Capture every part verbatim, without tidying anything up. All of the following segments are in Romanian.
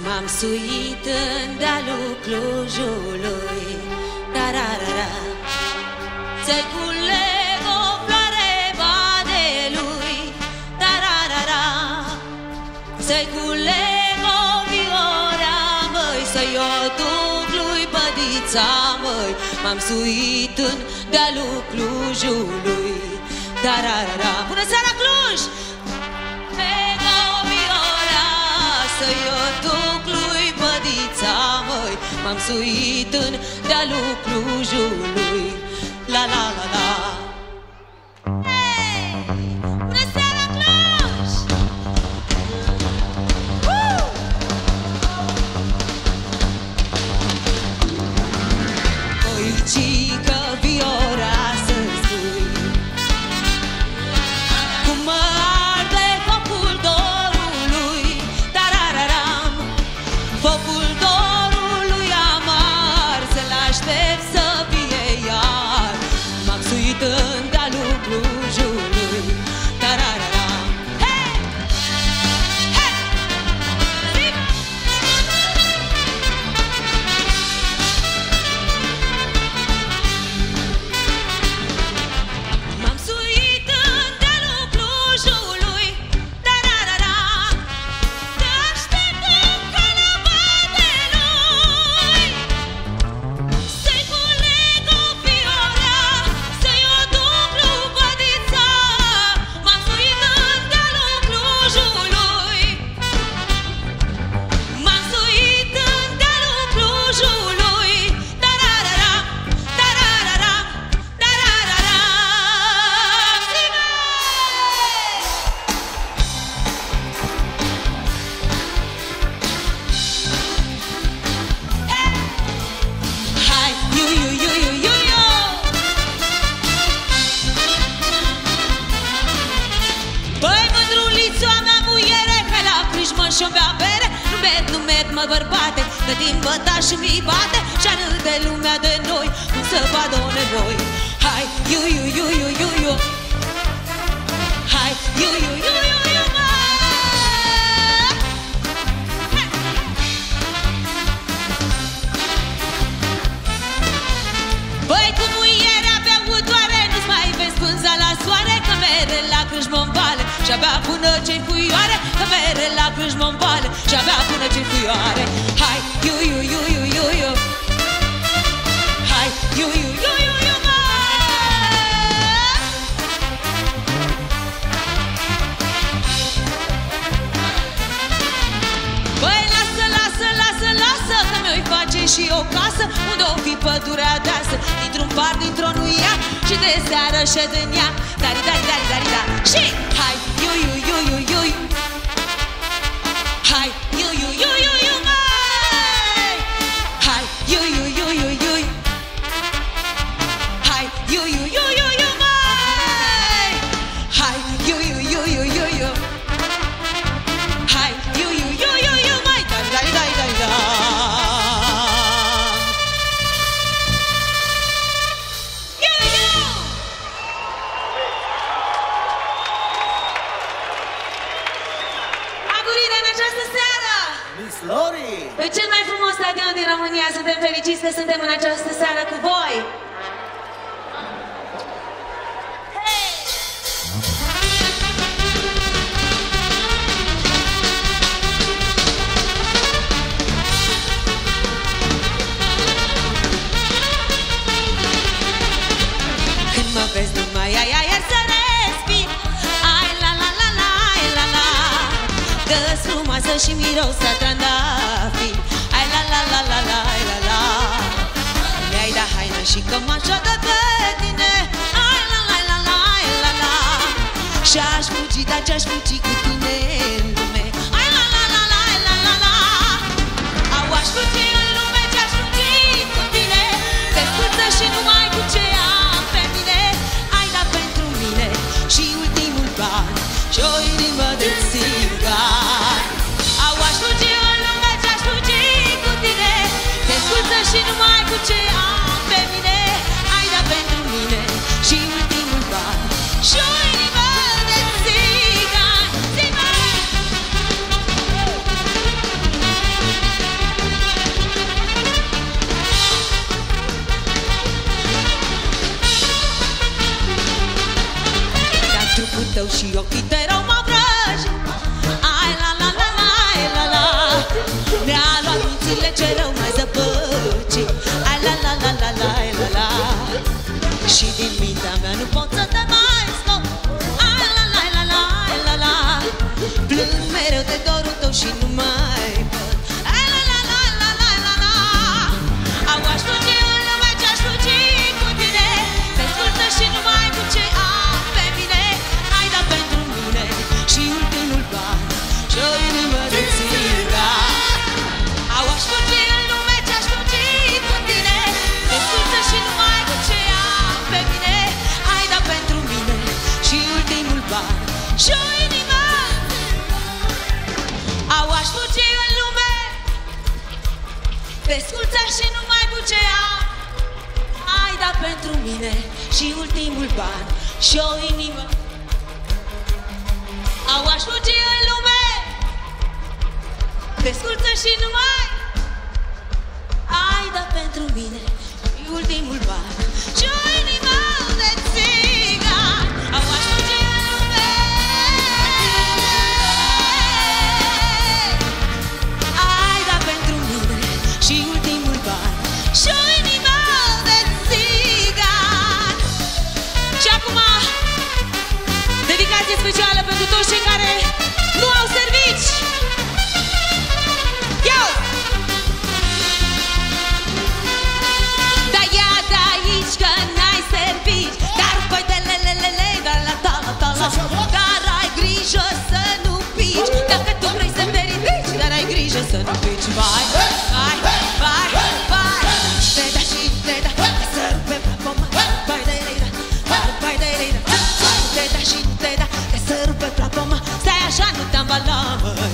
M-am suit în dealul Clujului, tararara, să-i culeg o floare badelui, tararara, să-i culeg o viorea, măi, să-i o duc lui bădița, măi. M-am suit în dealul Clujului, tararara. Bună seara, Cluj! Să-i o duc lui bădița, măi. M-am suit în dealul Clujului, la la la la. Hei! Bună seara, Cluj! Uh! Măicică Viora să-mi spui cum mă arde focul dorului, tarararam, focul dorului amar, să-l aștept să fie iar. M-am suit în dealul Clujului, tarararam. Hei! Hei! M-am suit în dealul Clujului, tarararam, te aștept în calea badelui, să-i culeg o viorea, să-i o duc lui bădița. M-am suit în dealul Clujului, m-am suit în dealul Clujului, tarararam, tarararam, tarararam. Zi-mă! Hai, iu, iu, iu, iu, iu, iu. Băi, mândrulițu, a mea muiere, hai la Crâșmă și-o bea bere. Nu med, nu med, mă, bărbate, că din bătaș mi bate și-a râde lumea de noi, cum să vadă o nevoi. Hai, iu, iu, iu, iu, iu, iu. Hai, iu, iu, iu, iu, iu, mă. Băi, cu muierea beutoare, nu-ți mai vezi pânza la soare, că mere la Crâșmă-n vale și-abia până ce-i fuioare, că mere la Crâșmă-n vale și-abia până ce-i fuioare. Hai, iu, iu, iu, iu, iu, iu. Hai, iu, iu, iu, iu, iu, mă. Băi, lasă, lasă, lasă, lasă, că mi-o-i face și o casă unde o fi pădurea deasă, dintr-un par, dintr-o nuia și de seară șed în ea. Dari, dari, dari, dari, da. Și hai, iu, iu, iu, iu, iu, iu. Hai, iu, iu, iu, iu, iu, măi. Hai, iu, iu, iu, iu, iu. Hai, iu, iu, iu, iu, iu, măi. Hai, iu, iu, iu, iu, iu, iu. Hai, iu, iu, iu, iu, iu, măi. Dari, dari, dari, dari, da. Iu, iu. Agurire în această seară! Miss Lori! Pe cel mai frumos stadion din România, suntem fericiți că suntem în această seară cu voi! Hei! Când mă vezi numai aia, iar să respir. Ai la la la la, ai la la. Că-s frumoasă și miros a trandafir. Ai la la la la la, ai la la. Mi-ai dat haină și cămașa de pe tine. Ai la la la la, ai la la. Și-aș fugi, dar ce-aș fugi cu tine în lume. Ai la la la la, ai la la la. Au, aș fugi în lume, ce-aș fugi cu tine. Te scuță și numai cu ce am pe mine. Ai dat pentru mine și ultimul ban și o inimă de țigan. Au, aș fugi în lume, ce-aș fugi cu tine. Te scuță și numai cu ce am pe mine. Ai dat pentru mine și ultimul ban și o inimă de țigan. Zi-mă! și ochii de rău mă vrăj. Ai la la la la, ai la la, ne-a luat mințile ce rău mai zăpăci. Ai la la la la la, ai la la, și din mintea mea nu pot să te mai scot. Ai la la la la, ai la la, plâng mereu de dorul tău și nu mai pot. Ai la la la la la la la, au aș fugi în lume ce-aș fugi cu tine. Te ascultă și numai cu ce am pe mine. Ai dat pentru mine și ultimul ban și o inimă de țigan. Au aș fugi în lume ce-aș fugi cu tine. Te ascultă și numai cu ce am pe mine. Ai dat pentru mine și ultimul ban și o inimă. Au aș fugi în lume, te ascultă și numai cu ce am. Ai dat pentru mine și ultimul ban și o inimă. Au aș fugi în lume, te ascultă și numai. Ai dat pentru mine și ultimul ban și o inimă de țigan. Au aș fugi în lume, ai dat pentru mine și ultimul ban și o inimă de țigan. Și acum, dedicație specială pentru toți cei care nu au servici. Yo! Da ia de aici că n-ai servici, dar păi de lelelele, dar la ta la ta la. Dar ai grijă să nu pici, dacă tu vrei să te ridici, dar ai grijă să nu pici. Vai, vai, vai, vai, te da și te da, să rupe plapoma. Vai de lei da, vai de lei da, te da și te da, să rupe plapoma. Stai așa, nu te ambala, măi.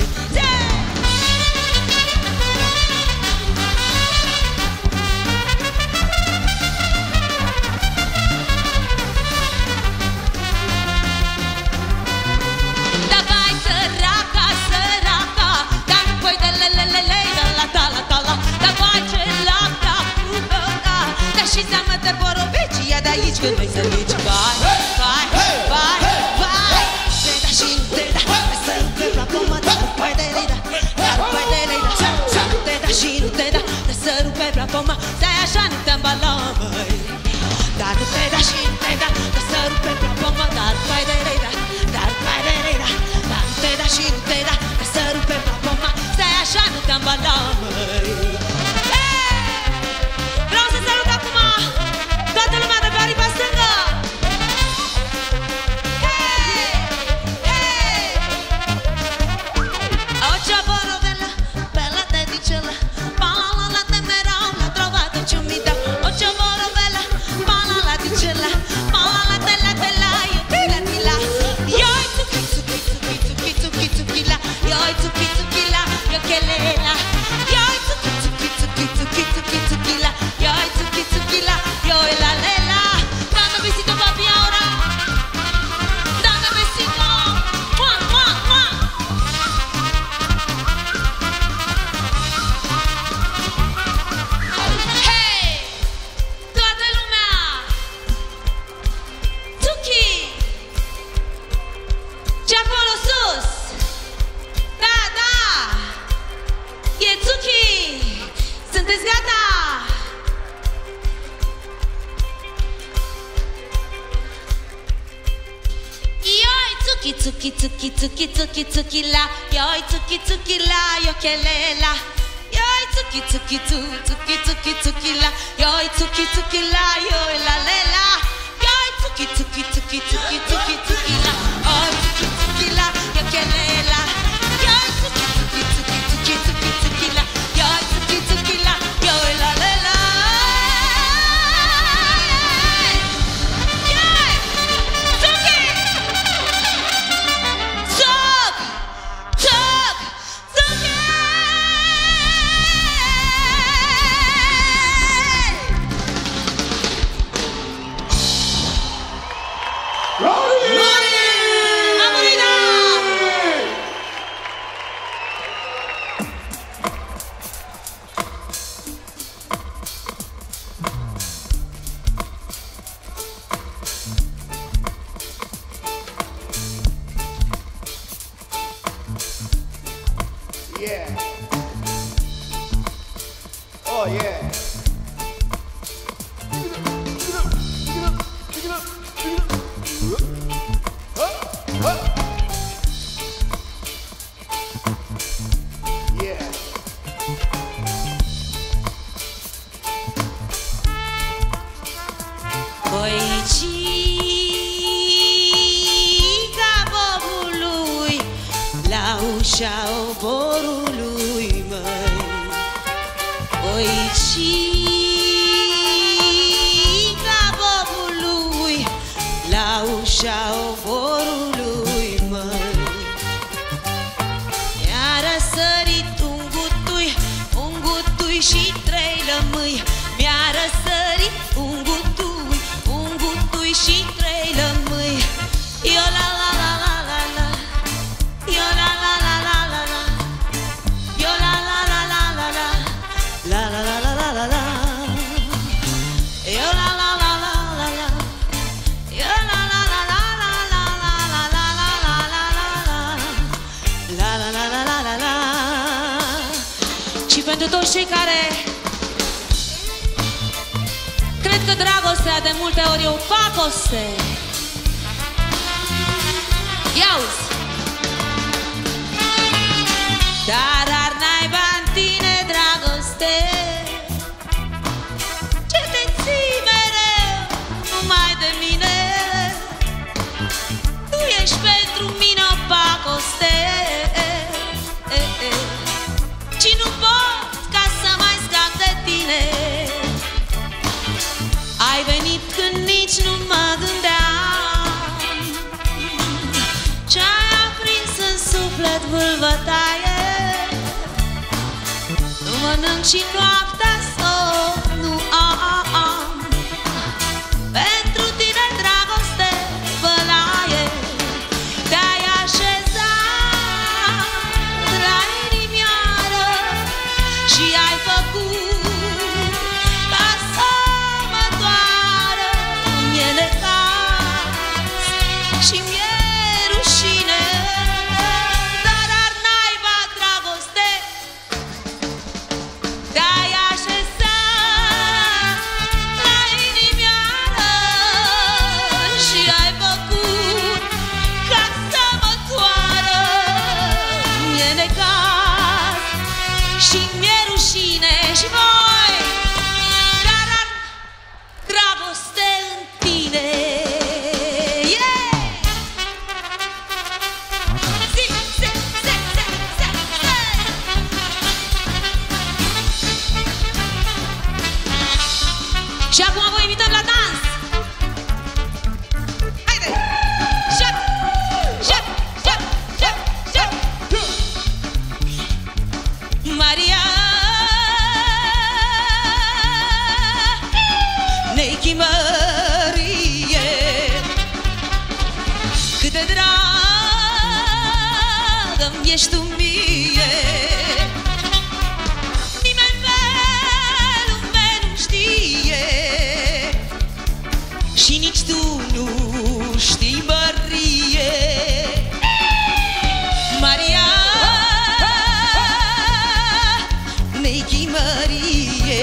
Și seamă te borobici, ia de aici când vrei să rici. Vai, vai, vai, vai, te da și te da, să rupe plapoma. Dar vai de lei da, dar vai de lei da, te da și nu te da, să rupe plapoma. Stai așa, nu te ambala, măi. Dar nu te da și nu te da, să rupe plapoma. Dar vai de lei da, dar vai de lei da, dar nu te da și nu te da, să rupe plapoma. Stai așa, nu te ambala, măi. Toată lumea de pe aripa stângă! Hei! Hei! Ho giocata bella, bella te dicela, pala la te merau, l'ho trovato ciumita. Ho giocata bella, pala la dicela, pala la te la te la, io te la ti la. Io i zucchi zucchi zucchi zucchi zucchi zucchi la, io i zucchi zucchi la, io che le la. Io i zucchi zucchi zucchi zucchi zucchi zucchi la, io i zucchi zucchi la, io e la lela. Dame besito papi ahora, dame besito, mua, mua, mua. Hey, toată lumea, Zucchi, ce acolo sus, da, da, e Zucchi, sunteți gata? Zucchi, zucchi, zucchi, zucchi, zucchi la, yoi zucchi, zucchi la, yo che le la. Yoi zucchi, zucchi, zucchi, zucchi, zucchi la, yoi zucchi, zucchi la, yo la le la. Yoi zucchi, zucchi, zucchi, zucchi, zucchi, zucchi la, yoi zucchi, zucchi la, yo che le la. Yoi zucchi, zucchi, zucchi, zucchi, zucchi, zucchi la, yoi zucchi, zucchi la, yo la le la. Oh, yeah. ușa oborului, măi. Oicica bobului la ușa oborului, măi. I-a răsărit un gutui, un gutui și trei lămâi. Mi-a răsărit un gutui, un gutui și trei lămâi. Eu la la la la la la, eu la la la la la la, eu la la la la la la, la la la la la la la, eu la la la la la la, eu la la la la la la la la la la la la la la la la. Și pentru toți cei care cred că dragostea de multe ori e o pacoste. Ia-uzi! Dar ar naiba în tine dragoste, ce te ții mereu numai de mine. Tu ești pentru mine o pacoste, ci nu pot ca să mai scap de tine. Ai venit când nici nu mă gândeam, ce-ai aprins în suflet vâlvătaie. Nu mănânc și noaptea somn nu am, pentru tine dragoste bălaie. Te-ai așezat la inimioară și ai făcut ca să mă doară. Mi-e necaz și mi-e rușine, dar ar naiba dragoste. Te-ai așezat la inimioară și ai făcut ca să mă doară. Mi-e necaz și mi-e rușine și voi, dar ar dragoste în tine. Yeah! Zi, zi, zi, zi, zi, zi. Și acum vă invităm la dans. Haide! Șap! Șap! Șap! Șap! Șap! Maria Nechi Mărie, cât de dragă-mi ești tu mie. Nimeni pe lume nu știe și nici tu nu știi, Mărie. Maria Nechi Mărie.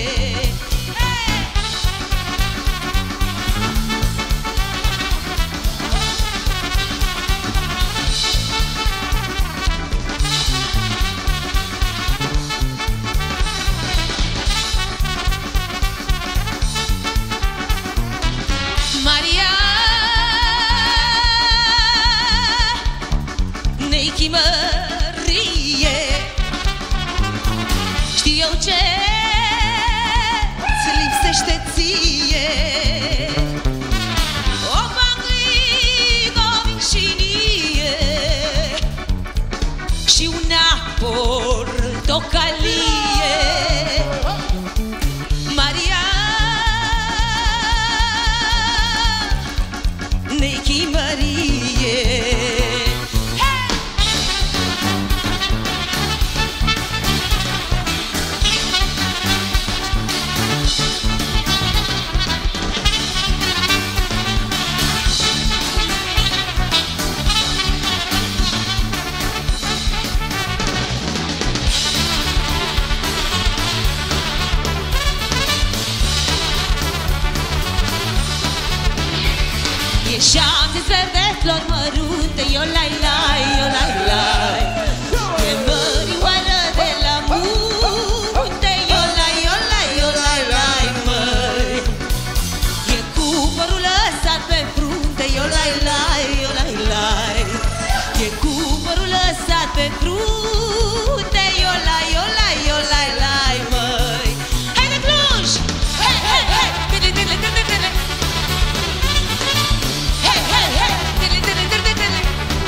Maria Nechi Mărie, știu eu ce-ți lipsește ție. O panglică, o vincinie și una portocalie. Maria Nechi Mărie. flori mărunte, yo lai lai, yo lai lai. E mărioară de la munte, yo lai, yo lai, yo lai lai, măi. E cupărul lăsat pe frunte, yo lai lai, yo lai lai. E cupărul lăsat pe frunte, yo lai, yo lai, yo lai lai, măi. Hai de Cluj! Hei, hei, hei! Tele, tele, tele, tele! Hei, hei, hei! Tele, tele, tele, tele!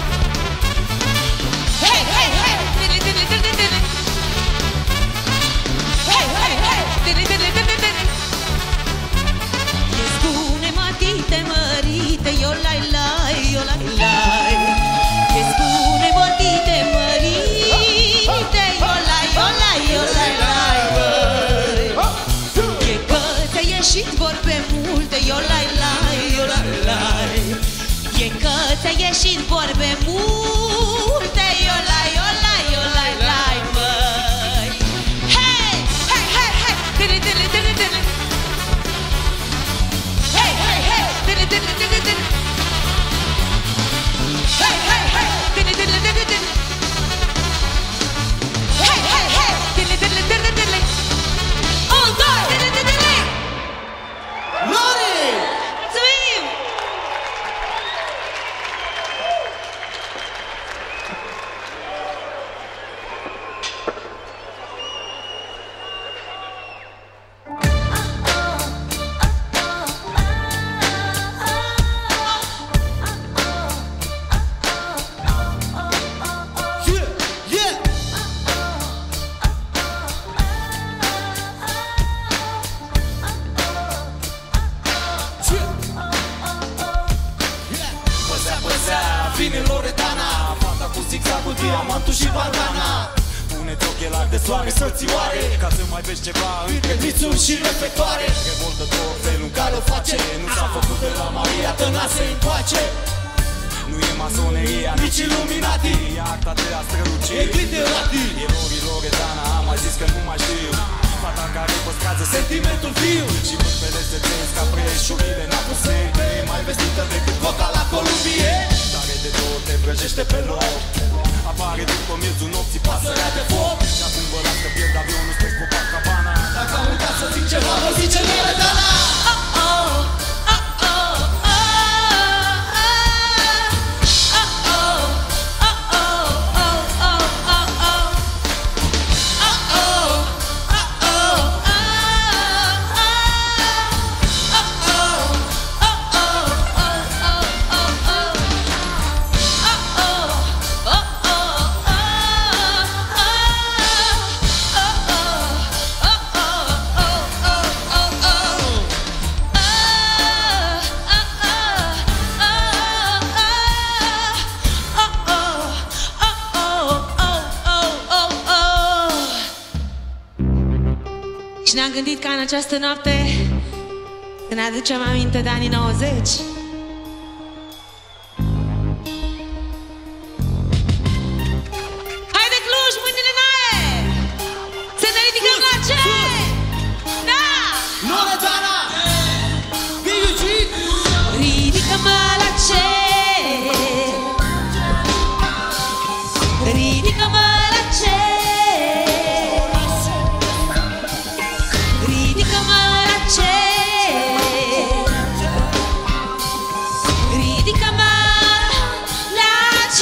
Hei, hei, hei! Tele, tele, tele, tele! Hei, hei, hei! Tele, tele, tele, tele! E spune matite mărite, yo lai lai, yo lai lai. E spune matite mărite, yo lai, yo lai, yo lai lai, măi. E că ți-a ieșit vorbe multe, yo lai lai, yo lai lai. E că ți-a ieșit vorbe multe, yo lai, yo lai, yo lai lai, măi. Hei, hei, hei, hei, tele, tele, tele, tele. Hei, hei, hei, tele, tele, tele, tele. Hei, hei, hei, tele, tele, tele, tele. Hei, hei, hei, tele, tele, tele, tele. Un, doi, tele, tele, tele. Lori! Mulțumim! Yeah, yeah! Păzea, păzea, vine Loredana, fata cu zigzagul, diamantul și bandana. Pune-ți ochelari de soare, sărțioare, ca să mai vezi ceva între glițuri și reflectoare. Revoltător felul în care o face, nu s-a făcut de la Maria Tănase încoace. Nu e masoneria, nici Illuminati, e arta de a străluci, e glitterati. Erorii Loredana, am mai zis că nu mai știu. Fata care păstrează sentimentul viu și vârfele se trăiesc ca preșurile n-apuse. E mai vestită decât coca la Columbie. Tare de două te vrăjește pe loc, apare după miezul nopții pasărea de foc. Și acum vă las că pierd avionul spre Copacabana. Dacă am uitat să zic ceva, vă zice Loredana. Oh, oh, oh, oh, oh, Și ne-am gândit ca în această noapte, când ne aducem aminte de anii nouăzeci, hai de Cluj, mâinile în aer! Să ne ridicăm la cer! Da! Loredana! Biucit! Ridică-mă la cer! Ridică-mă la cer! Ridică-mă la cer! Ridică-mă la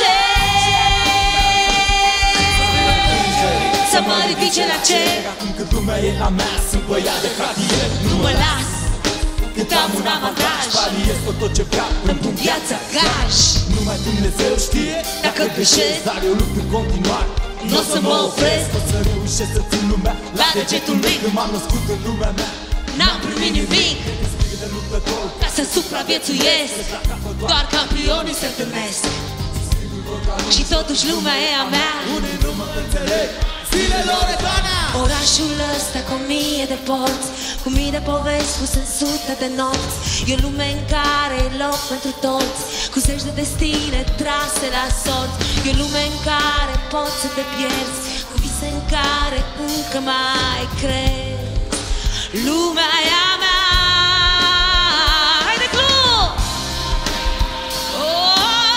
cer! Să mă ridice la cer! Acum când lumea e a mea, sunt băiat de cartier. Nu mă las! Cât am un avantaj, Paliez tot ce vreau în viața gaj. Numai Dumnezeu știe Dacă greșesc, dar eu lupt în continuare. n-o să mă opresc. O să reușesc să țin lumea La degetul mic. Când m-am născut în lumea mea, N-am primit nimic de luptător. ca să supraviețuiesc. Doar campionii se întâlnesc. Și totuși lumea e a mea. Unii nu mă înțeleg. Zile Loredana! Orașul ăsta cu mie de porți, cu mii de povesti puse în sute de nopți. E o lume în care e loc pentru toți, cu zeci de destine trase la sorți. E o lume în care poți să te pierzi, cu vise în care încă mai crezi. Lumea e a mea. Hai de Cluj! Oh!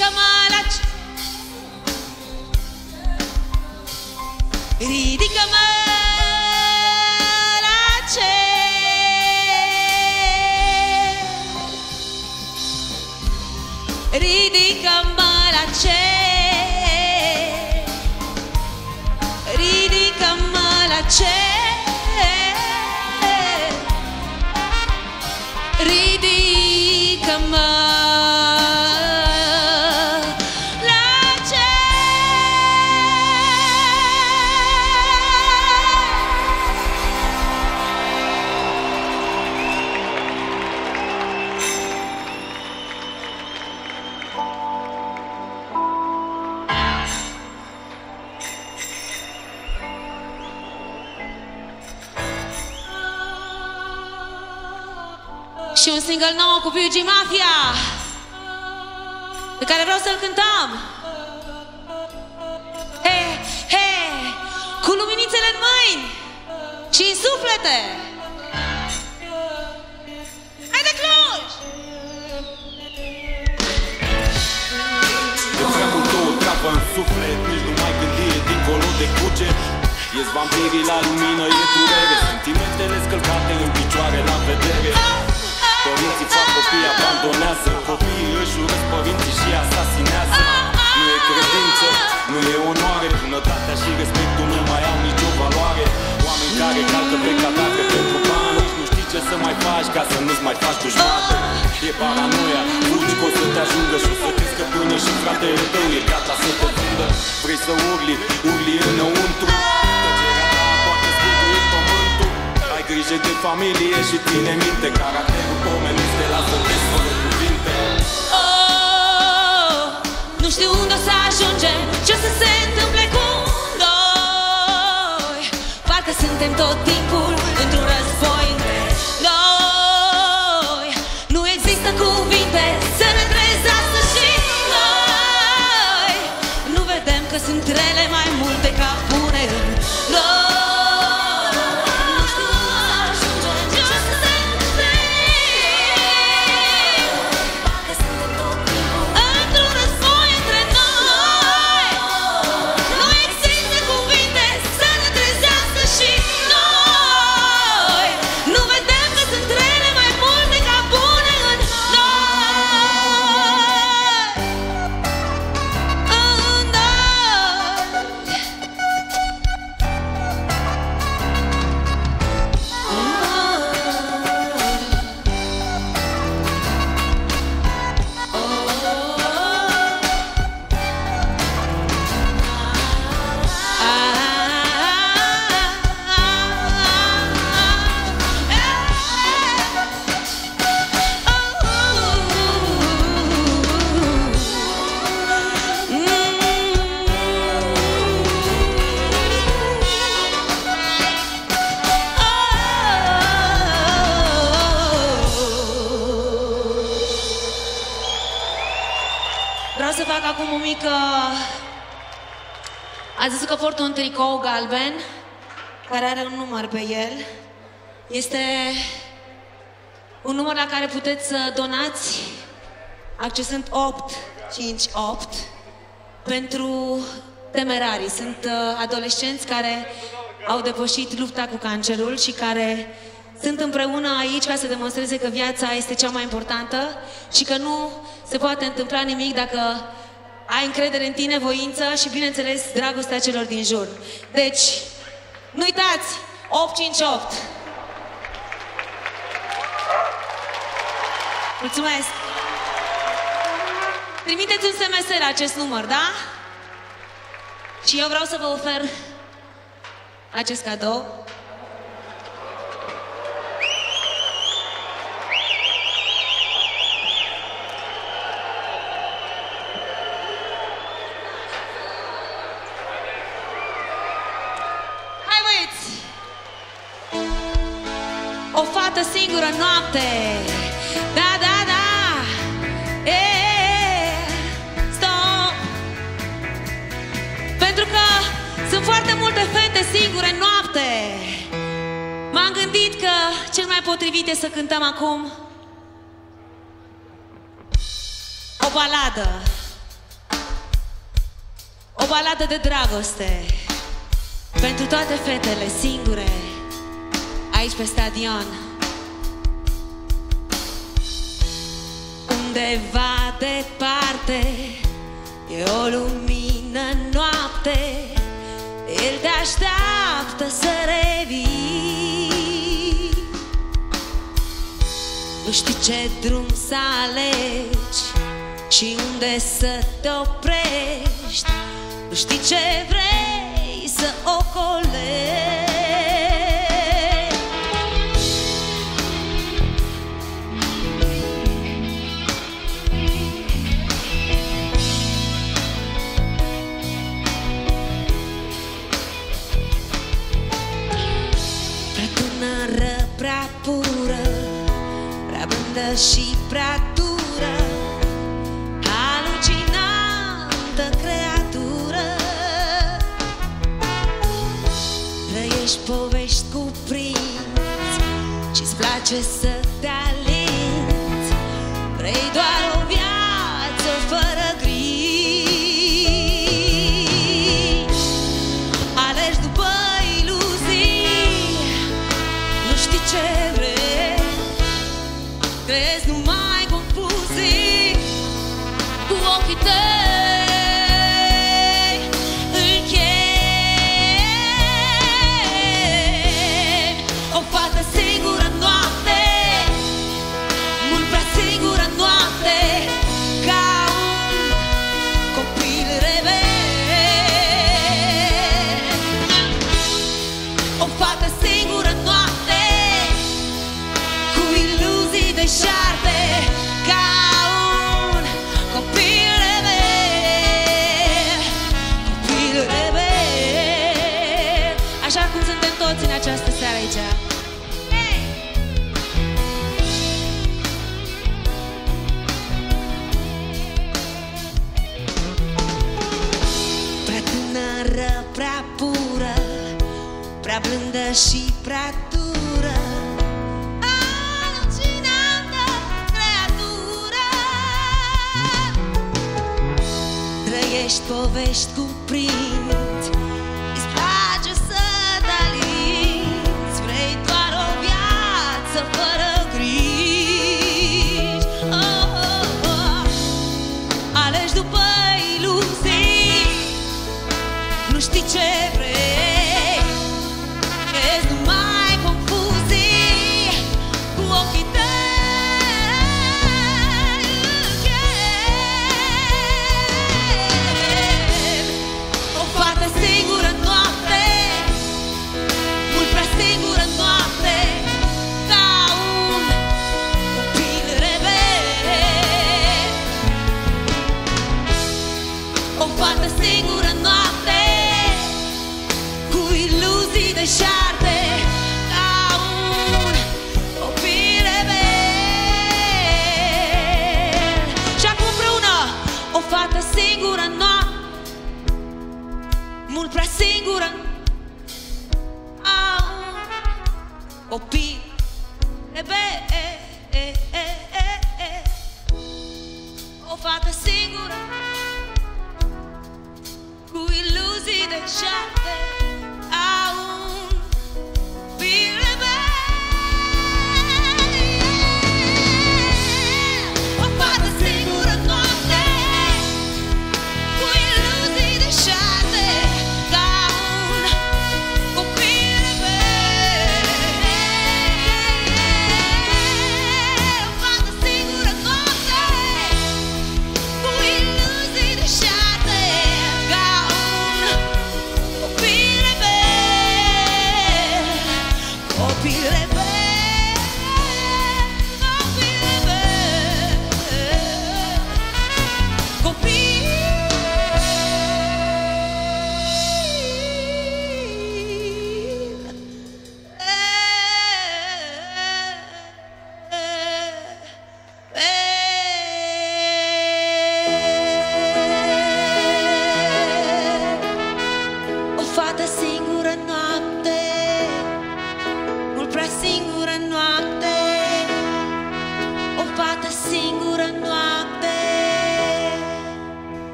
Ridică-mă la cer, ridică-mă la cer, ridică-mă la cer, ridică-mă la cer, ridică-mă. Și un single nou cu P U G Mafia, pe care vreau să-l cântăm. He, he, cu luminițele în mâini și în suflete. Hai de Cluj! De treabă o treabă în suflet, nici nu mai gândi, dincolo de cuget. Ies vampirii la lumină, e durere, sentimentele scălcate în picioare la vedere. Părinții fac copii, abandonează, copiii își urăsc părinții și asasinează. Nu e credință, nu e onoare, bunătatea și respectul nu mai au nicio valoare. Oameni care calcă pe cadavre pentru bani, nu știi ce să mai faci ca să nu-ți mai faci dușmate. E paranoia, fugi că o să te ajungă și o să crezi că până și fratele tău e gata să te vândă. Vrei să urli, urli înăuntru, tăcerea ta poate scântui pământul. Ai grijă de familie și ține minte, caracterul omenesc te lasă des fără cuvinte. Oh, nu știu unde o să ajungem, ce o să se întâmple cu noi. Parcă suntem tot timpul într-un război între noi. Nu există cuvinte să ne trezească și noi. Nu vedem că sunt rele mai multe ca bune în noi. Vreau să fac acum o mică... Ați văzut că port un tricou galben care are un număr pe el. Este un număr la care puteți să donați accesând opt cinci opt pentru temerarii. Sunt uh, adolescenți care au depășit lupta cu cancerul și care sunt împreună aici ca să demonstreze că viața este cea mai importantă și că nu se poate întâmpla nimic dacă ai încredere în tine, voință și, bineînțeles, dragostea celor din jur. Deci, nu uitați, opt cinci opt. Mulțumesc! Trimiteți un S M S la acest număr, da? Și eu vreau să vă ofer acest cadou. O fată singură în noapte. Da, da, da. E, stop. Pentru că sunt foarte multe fete singure în noapte. M-am gândit că cel mai potrivit e să cântăm acum o baladă O baladă de dragoste pentru toate fetele singure aici pe stadion. Undeva departe e o lumină noapte, el te așteaptă să revii. Nu știi ce drum să alegi și unde să te oprești, nu știi ce vrei să ocolești. Prea tânără, prea pură, prea blândă și prea dură, halucinantă creatură. Trăiești povești cuprinzi și-ți place să te alinți, vrei doar o viață fără griji. Alegi după iluzii, nu știi ce vrei, crezi numai confuzii cu ochii tăi. Închemi o fată singură în noapte, mult prea singură în noapte, ca un copil rebel. O fată singură în noapte, cu iluzii deșarte, ca un copil rebel. Copil rebel. Așa cum suntem toți în această seară aici. Hey! Prea tânără, prea pură, prea blândă și prea dură, halucinantă creatură. Trăiești povești cuprinzi, îți place să te alinți, vrei doar o viață fără griji. Oh, oh, oh. Alegi după iluzii, nu știi ce vrei, crezi numai confuzii cu ochii tăi. Închemi o fată singură în noapte, mult prea singură în noapte, ca un copil rebel. O fată singură în noapte, cu iluzii deșarte, ca un copil rebel. Și acum împreună, o fată singură în noapte, mult prea singură, ca un copil rebel. O fată singură, cu iluzii deșarte, ca un copil rebel. O fată singură în noapte, cu iluzii deșarte, ca un copil rebel. O fată singură în noapte, cu iluzii deșarte, ca un copil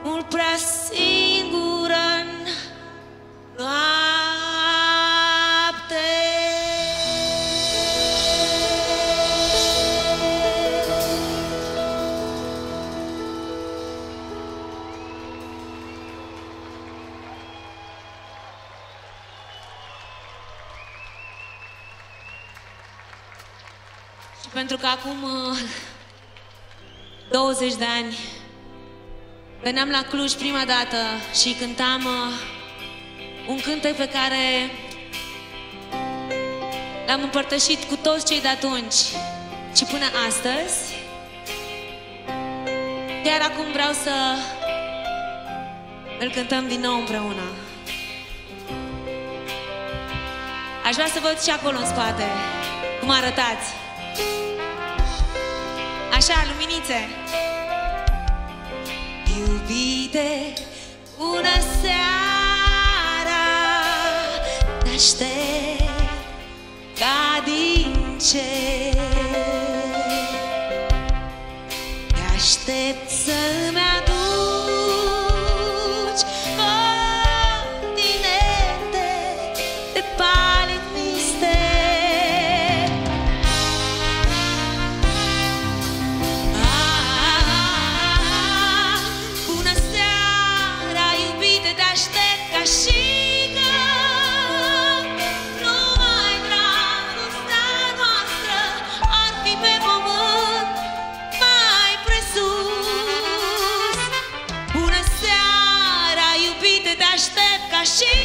mult prea singură-n noapte. Și pentru că acum douăzeci de ani veneam la Cluj prima dată și cântam un cântec pe care l-am împărtășit cu toți cei de atunci și până astăzi. Chiar acum vreau să îl cântăm din nou împreună. Aș vrea să văd și acolo în spate cum arătați. Așa, luminițe. Iubite, bună seara, te-aștept ca din cer. Te-aștept să-mi aduci continente de palid mister. Ah, bună seara, iubite, te-aștept ca și și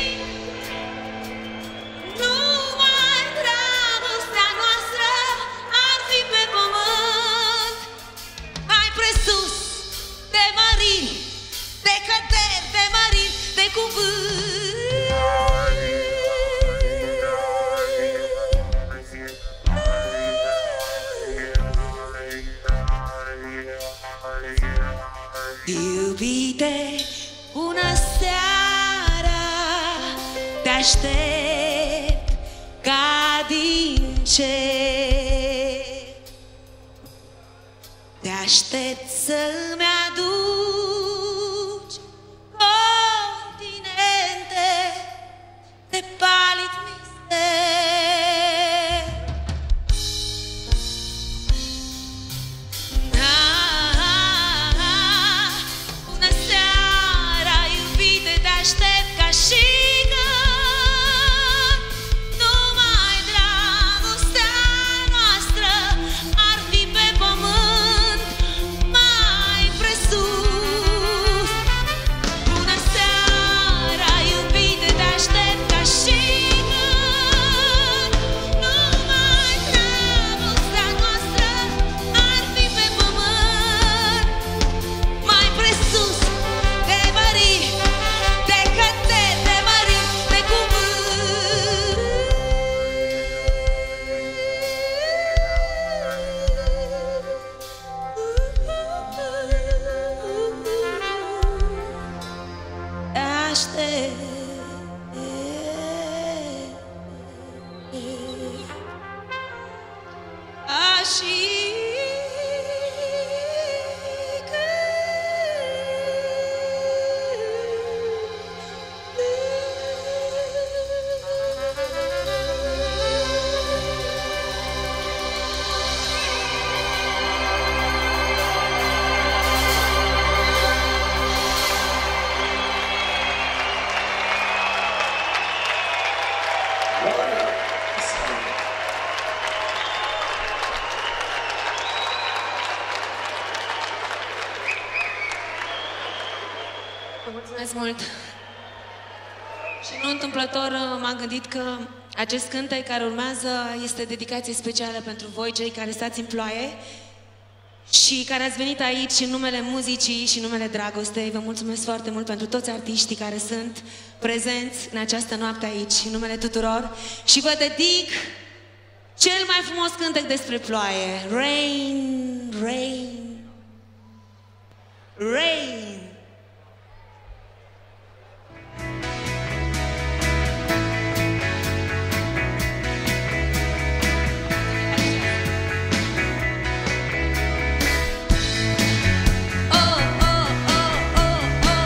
numai dragostea noastră ar fi pe pământ mai presus de măriri, de căderi, de măriri, de cuvânt. Iubite, bună seara, te-aștept ca din cer. Te-aștept să-mi aduci continente de palid mister. Ah, ah, ah, bună seara, iubite, te-aștept ca și mulțumesc mult! Și nu întâmplător m-am gândit că acest cântec care urmează este dedicație specială pentru voi, cei care stați în ploaie și care ați venit aici în numele muzicii și în numele dragostei. Vă mulțumesc foarte mult pentru toți artiștii care sunt prezenți în această noapte aici, în numele tuturor. Și vă dedic cel mai frumos cântec despre ploaie. Rain, rain, rain. Oh, oh, oh, oh, oh.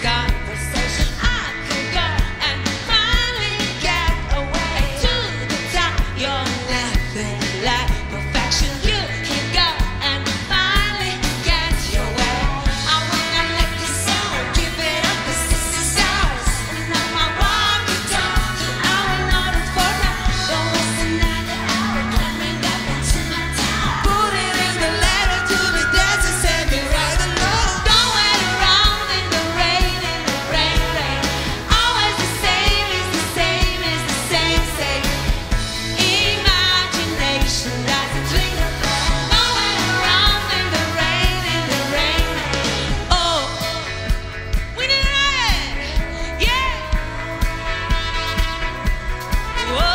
conversation. I could go and finally get away to the top. You're nothing like perfection. You can go and finally get your way. I wanna let you soul, give it up 'cause this is ours. And now my walk you down, I will know it for now. Don't waste another hour coming up into my town. Put it in the letter to the desert, send me right along. Don't wait around in the rain, in the rain, rain. Always the same, is the same, is the same, same. Imagination doesn't ring a bell. Don't wait around in the rain, in the rain, rain. Oh, we did it, yeah. Whoa.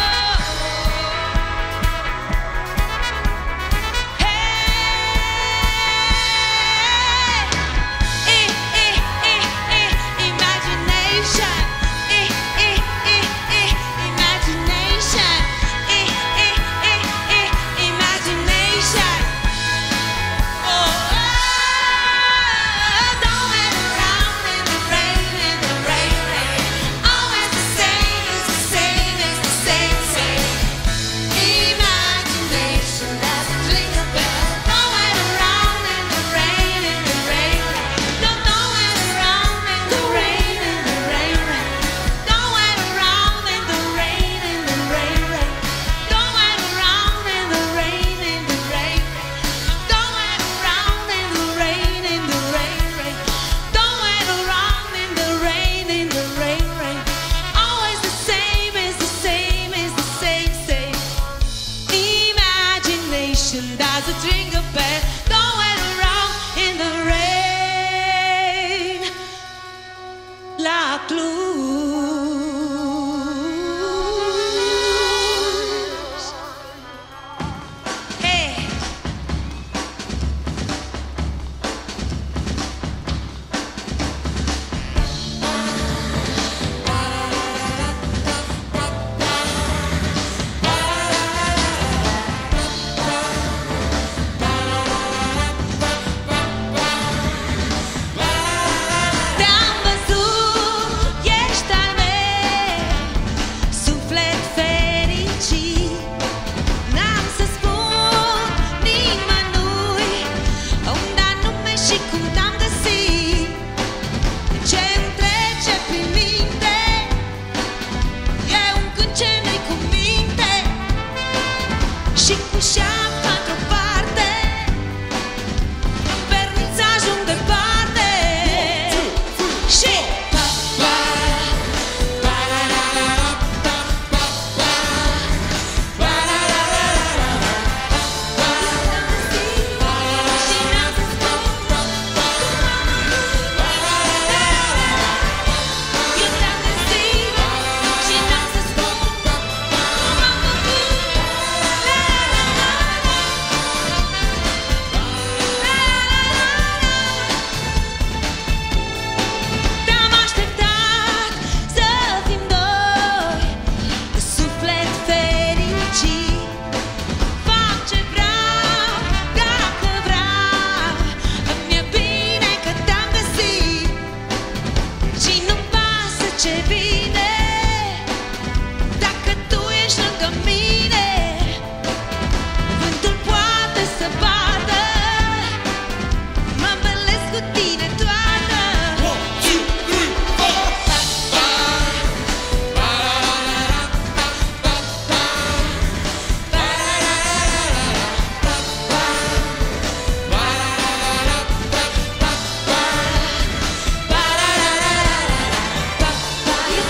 Hey, eh, eh, eh, eh, imagination. Eh, eh, eh, eh, imagination. Eh, eh, eh, eh, imagination. Oh, don't wait around in the rain, in the rain, rain. Always the same, is the same, is the same, same. Imagination doesn't ring a bell. Don't wait around in the rain, in the rain, rain. No, don't wait around in the rain, in the rain, rain. Don't wait around in the rain, in the rain, rain. Don't wait around in the rain, in the rain, rain. Don't wait around in the rain, in the rain, rain. Don't wait around in the rain, in the rain, rain. Always the same, is the same, is the same, same. Imagination doesn't ring a bell. Don't wait around in the rain. Like blues. Hey. Te-am văzut, ești al meu, suflet fericit. N-am să spun nimănui unde anume și cum te-am găsit. Ce-mi trece prin minte e un cânt ce nu-i cu minte și cu șapca într-o parte îmi permit să ajung departe. Și pa, pa, pa, la, la, la, la, pa, pa, pa, pa, la, la, la, la, la, pa, pa, și n-am să spun cum am avut. Pa, la, la, la, la, la, eu te-am găsit și n-am să spun cum am avut. La, la, la, la, la. Te-am așteptat să fim doi, suflet fericit. Fac ce vreau, dacă vreau, îmi-e bine că te-am găsit. Și nu-mi pasă ce vine, dacă tu ești lângă mine. Vântul poate să bată, mă învălesc cu tine toată. Eu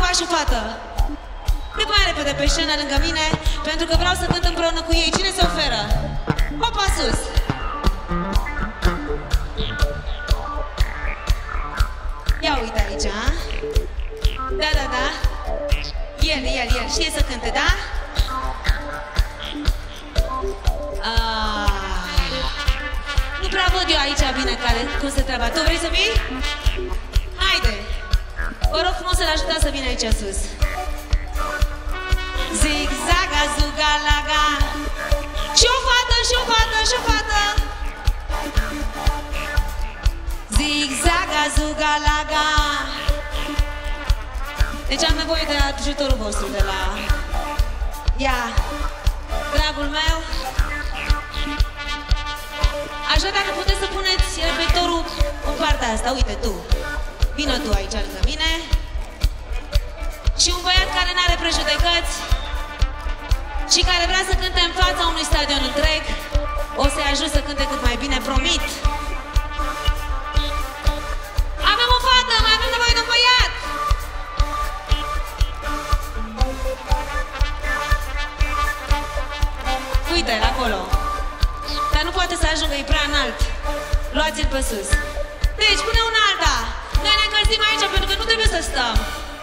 bărbat și fată. Cât mai repede pe scenă lângă mine, pentru că vreau să cânt împreună cu ei. Cine se oferă? Opa sus! Ia uite aici, a? Da, da, da. El, el, el, știe să cânte, da? Ah. Nu prea văd eu aici bine care, cum se treaba. Tu vrei să vii? Haide! Vă rog frumos să-l ajutați să vină aici sus. Zigzaga, zuga, laga. Și o fată, și o fată, și o fată. Zigzaga, zuga, laga. Deci am nevoie de ajutorul vostru de la... Ia, dragul meu. Așa dacă puteți să puneți reflectorul în partea asta. Uite tu. Vină tu aici lângă mine. Și un băiat care n-are prejudecăți și care vrea să cânte în fața unui stadion întreg, o să-i ajut să cânte cât mai bine, promit. Avem o fată, mai avem nevoie de un băiat. Uite-l acolo. Dar nu poate să ajungă, e prea înalt. Luați-l pe sus. Deci, pune una alta. Noi ne încălzim aici pentru că nu trebuie să stăm.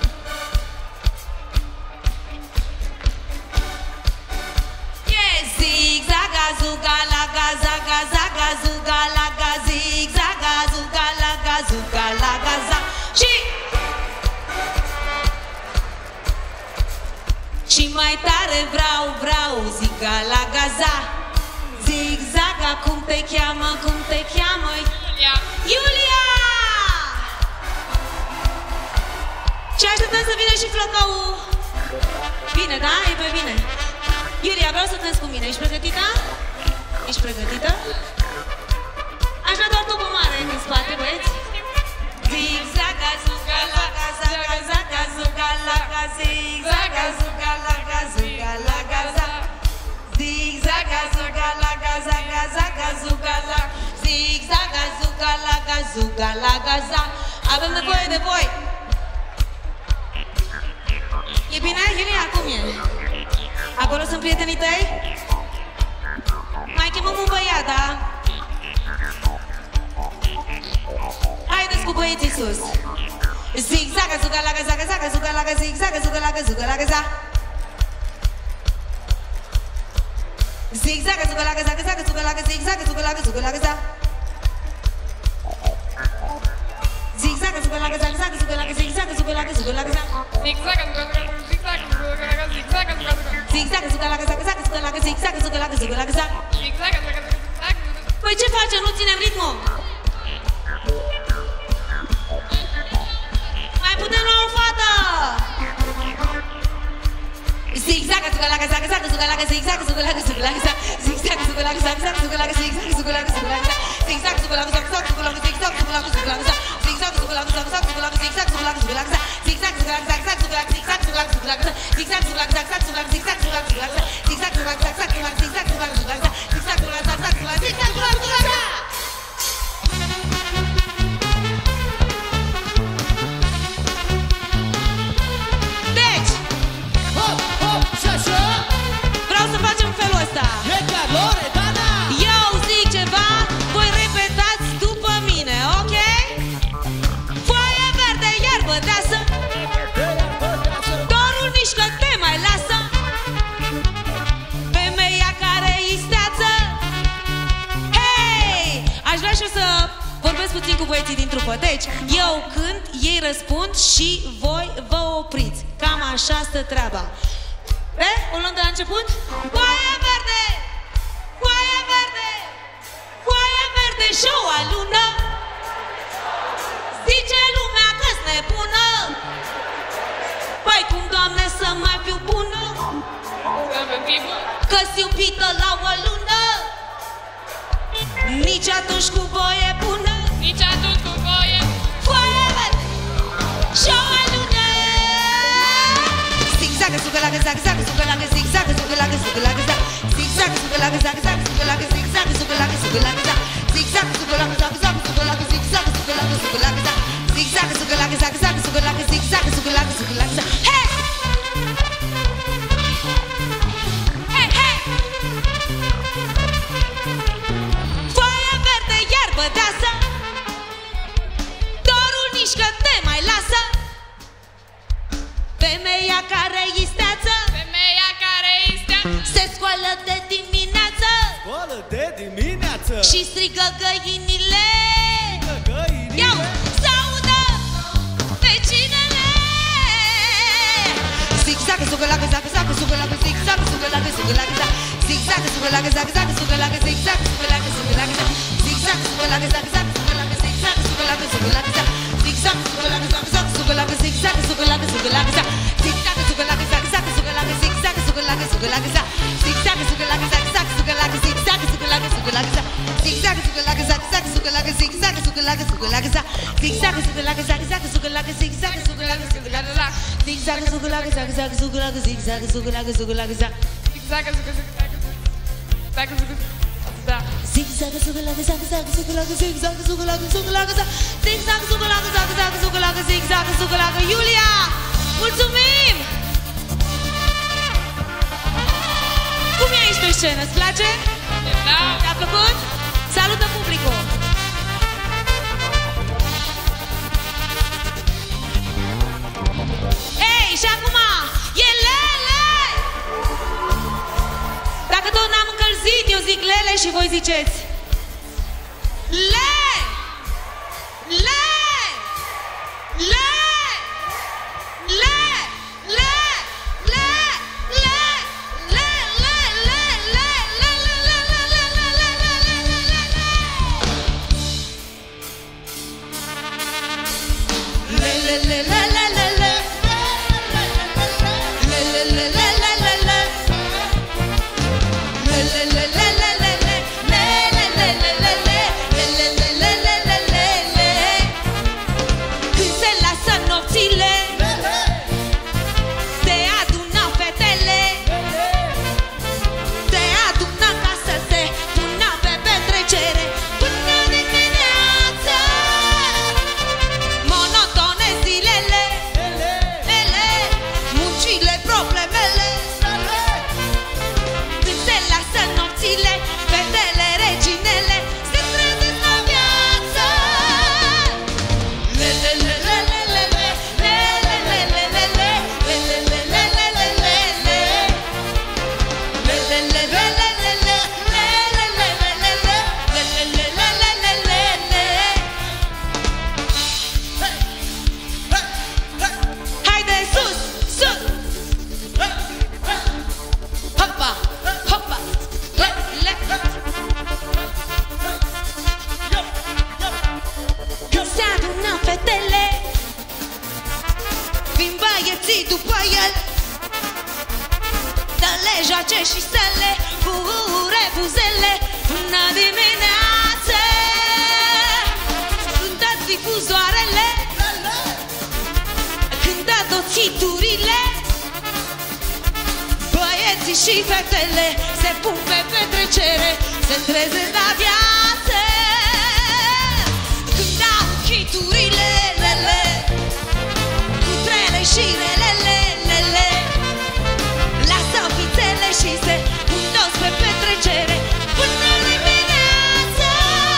Yeah, zigzaga, zuga, laga, zaga, zaga, zuga, laga, zigzaga, zuga, laga, zuga, laga, za. Și... Și mai tare vreau, vreau, ziga, laga, za. Zigzaga, cum te cheamă, cum te cheamă? Iulia! Iulia! Și așteptăm să vină și flăcăul. Bine, da? E pe bine. Iulia, vreau să cânti cu mine. Ești pregătită? Ești pregătită? Aș vrea doar topă mare din spate, băieți. Zigzaga, zuga, laga, zaga, zaga, zuga, laga, zigzaga, zuga, laga, zuga, laga, za. Zigzaga, zuga, laga, zaga, zaga, zuga, laga, zigzaga, zuga, laga, zuga, laga, za. Avem nevoie de voi. E bine? Iulia, cum e? Acolo sunt prietenii tăi? Mai chemăm un băiat, da? Haideți cu băieții sus. Zigzaga, zuga, laga, zaga, zaga, zuga, laga, zigzaga, zuga, laga, zuga, laga, za. Zigzaga, zuga, laga, zaga, zaga, zuga, laga, zigzaga, zuga, laga, zuga, laga, za. Zigzaga, zuga, laga, zaga, zaga, zuga, laga, zigzaga, zuga, laga, zuga, laga, za. Zigzaga, Zigzaga, zuga, laga, zaga, zaga, zuga, laga, zigzaga, zuga, laga, zuga, laga, za. Păi ce facem? Nu ținem ritmul? Mai putem lua o fată! Zigzaga, zuga, laga, zaga, zaga, zuga, laga, zigzaga, zuga, laga, zuga, laga, za. Zigzaga, zuga, laga, zaga, zaga, zuga, laga, zigzaga, zuga, laga, zuga, laga, za. Zigzaga, zuga, laga, zaga, zaga, zuga, laga, zigzaga, zuga, laga, zuga, laga, za. Zigzaga, zuga, laga, zaga, zaga, zuga, laga, zigzaga, zuga, laga, zuga, laga, za. Zigzaga, zuga, laga, zaga, zaga, zuga, laga, zigzaga, zuga, laga, zuga, laga, za. Zigzaga, zuga, laga, zaga, zaga, zuga, laga, zigzaga, zuga, laga, zuga, laga, za. Zigzaga, zuga, laga, zaga, zaga, zuga, laga, zigzaga, zuga, laga, zuga, laga, za. Zigzaga, zuga, laga, zaga, zaga, zuga, laga, zigzaga, zuga, laga, zuga, laga, za. Deci, Hop, hop, și așa. vreau să facem felul ăsta. E calore, Dana. Eu zic ceva, voi repetați după mine, ok? Foaia verde, iarbă deasă, dorul mișcă, te mai lasă. Femeia care isteață. Hei! Aș vrea și eu să vorbesc puțin cu băieții din trupă. Deci, eu cânt, ei răspund și voi vă opriți. Cam așa stă treaba. E? O luăm de la început? Foaia verde! Foaia verde! Foaia verde și o alună. Zice lumea că-s nebună. Păi cum, Doamne, să mai fiu bună? Că-s iubită la o lună. Nici atunci cu voie bună. nici atunci cu voie. Foaia verde și o alună. Zigzaga, zuga, laga, zaga, zaga, zuga, laga, zigzaga, zuga, laga, zuga, laga, za. Zigzaga, zuga, laga, zaga, zaga, zuga, laga, zigzaga, zuga, laga, zuga, laga, za. Zigzaga, zuga, laga, zaga, zaga, zuga, laga, zigzaga, zuga, laga, zuga, laga, za. Zigzaga, zuga, laga, zaga, zaga, zuga, laga, zigzaga, zuga, laga, zuga, laga, za. și strigă găinile. Găinile. Iau, s-audă vecinele. Zig-zag, sugă-lagă, zagă, zagă, sugă-lagă, zig-zag, sugă-lagă, sugă-lagă, zagă. Zig-zag, sugă-lagă, zagă, zagă, sugă-lagă, zig-zag, sugă-lagă, sugă-lagă, zagă. Zig-zag, sugă-lagă, zagă, zagă, sugă-lagă, zig-zag, sugă-lagă, sugă-lagă, zagă. Zig-zag, sugă-lagă, zagă, zagă, sugă-lagă, zig-zag, sugă-lagă, sugă-lagă, zagă. Zig-zag, sugă-lagă, zagă, zagă, sugă-lagă, zig-zag, sugă-lagă, sugă-lagă, zagă. Zig-zag, sugă-lagă, zagă, zagă, sugă-lagă, zig-zag, sugă-lagă, sugă-lagă, zagă. Zig-zag, sugă-lagă, zagă, zagă, sugă-lagă, zig-zag, sugă-lagă, sugă-lagă, zagă. Zig-zag, sugă-lagă, zagă, zagă, sugă-lagă, zig-zag, sugă-lagă, sugă-lagă, zagă. Zig-zag, sugă-lagă, zagă, zagă, sugă-lagă, zig-zag, sugă-lagă, sugă-lagă, zagă. Zigzag, zigzag, zigzag, zigzag. Da. Zig-zag, sugă-lagă, zagă, zagă, sugă-lagă, zig-zag, sugă-lagă, sugă-lagă, zagă. Zig-zag, sugă-lagă, zagă, zagă, sugă-lagă, zig-zag, sugă-lagă. Iulia, mulțumim! Cum e aici pe scenă? Îți place? Da. Te-a plăcut? Salută publicul! Ei, și acum e Lele! Dacă tot n-am încălzit, eu zic Lele și voi ziceți Le! Le! Le! Le! Le! Le! Le! Le! Le! Le! Le! Le! Le! Le! Le! Le! Când se lasă nopțile, se adună fetele, se adună ca să se pună pe petrecere până dimineața. Monotone zilele, ele, muncile, problemele. Când se lasă nopțile, fetele, reginele se trezesc la viață. Le, le, le, le, le, le, le, le, le, le, le, le, le, le, le, le, le, le, le, le. Le, le, le, le, le, le, le, le, le, le, le, le, le, le, le, le, le, le, le. Haide sus, sus! Hopa, hopa, le, le. Când se adună fetele, vin băieții după el, dă-le joace și să le fure buzele până dimineață. Cântă difuzoarele, cântă toți hiturile, băieții și fetele se pun pe petrecere, se trezesc la viață. Cântau hiturile, lele, cu trele și relele, lele. Lasă fițele și se pun toți pe petrecere până dimineață.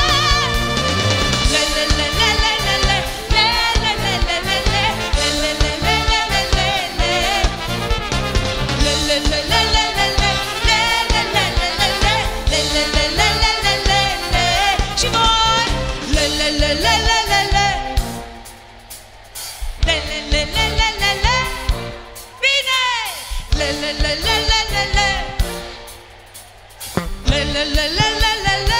Le, le, le, le, le, le, le, le, le, le, le, le, le, le, le, le, le, le, le. Le, le, le, le, le, le, le, le, le, le, le, le, le, le, le, le, le, le, le, le. Și voi le, le, le, le, le, le, le. Le, le, le, le, le, le, le. Bine! Le, le, le, le, le, le, le. Le, le, le, le, le, le, le.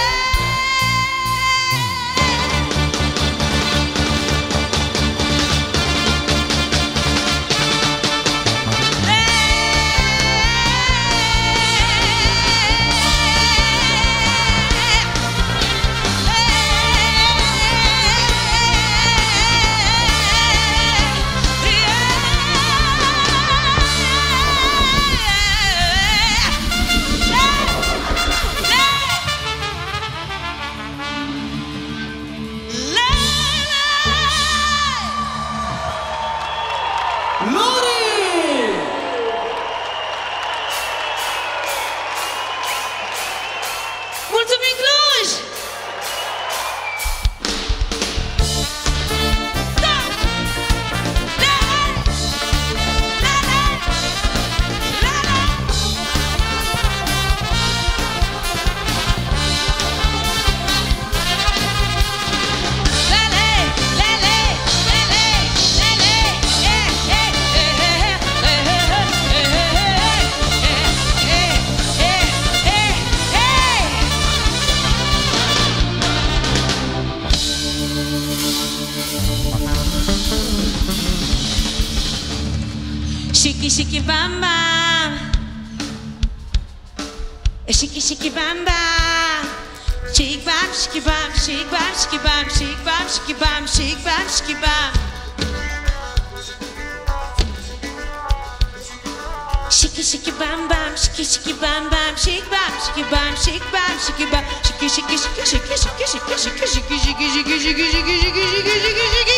shiki bam bam. Shiki shiki bam bam. Shake bam, shiki bam, shake bam, shiki bam, shake bam, shiki bam, shake bam, shiki bam. Shiki shiki bam bam, shiki shiki bam bam, shake bam, shiki bam, shake bam, shiki bam, shiki shiki shiki shiki shiki shiki shiki shiki shiki shiki shiki shiki shiki shiki shiki.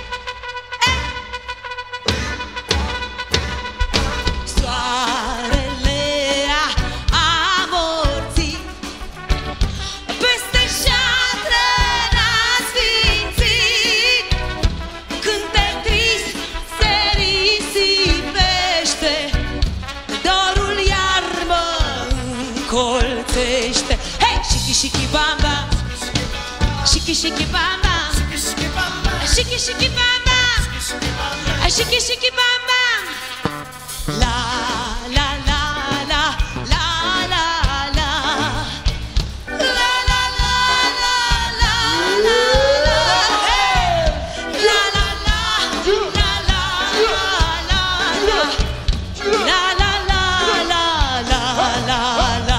Soarele a amorțit peste șatră n-a sfințit. Cântec trist se risipește, dorul iar mă încolțește. Hei, shiki shiki bam bam, shiki shiki bam bam, shiki shiki bam bam, shiki shiki bam bam. La la la la la la la la la la la la la la. Hey, la la la la la la la. La la la la la la la.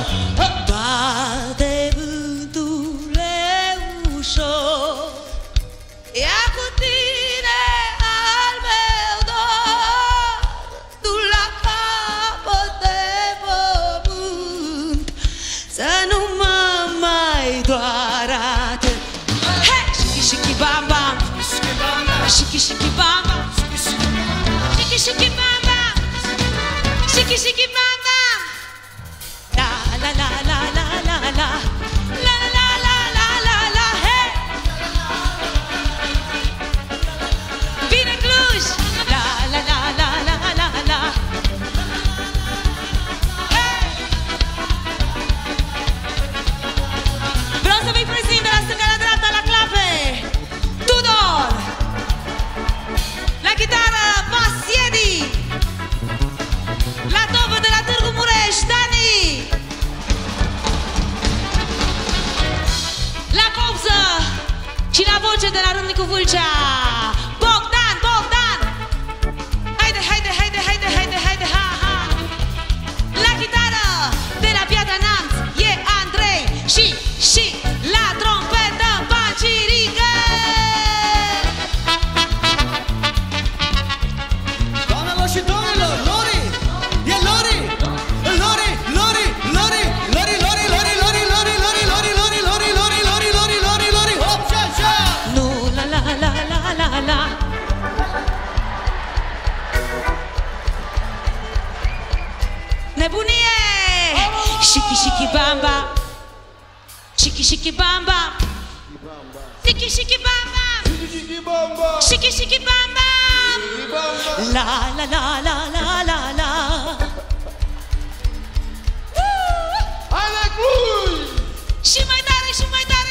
Bate vântule ușor, ia cu tine al meu dor, du la capăt de pământ, să nu mă mai doară atât. Hey, shiki shiki bam bam, shiki shiki bam bam, shiki shiki bam bam. Shiki shiki bam bam. La la la la la la la. La la la la la la. Hey. Vine Cluj. La la la la la la la. Hey. Vreau să vă-i prezint de la stânga la dreapta la clape Tudor. La chitară Pasiedi. La tobă de la Târgu Mureș, Dani. La copsă și la voce de la Râmnicu Vâlcea, Bogdan, Bogdan. Haide, haide, haide, haide, haide, haide, ha, ha. La chitară de la Piatra Neamț e Andrei și, și la trompetă Pancirică. Doamnelor și domnilor, Lori! E Lori! Lori! Lori! Lori! Lori! Lori! Lori! Lori! Lori! Lori! Lori! Lori! Lori! Lori! Lori! Lori! Lori! Lori! Hop și așa! Nu, la la la la la la. Nebunie! Shiki shiki bam bam. Shiki shiki bam bam. Shiki shiki bam bam. Shiki shiki bam bam. La la la la la la la. Hai la Cluj! Și mai tare și mai tare.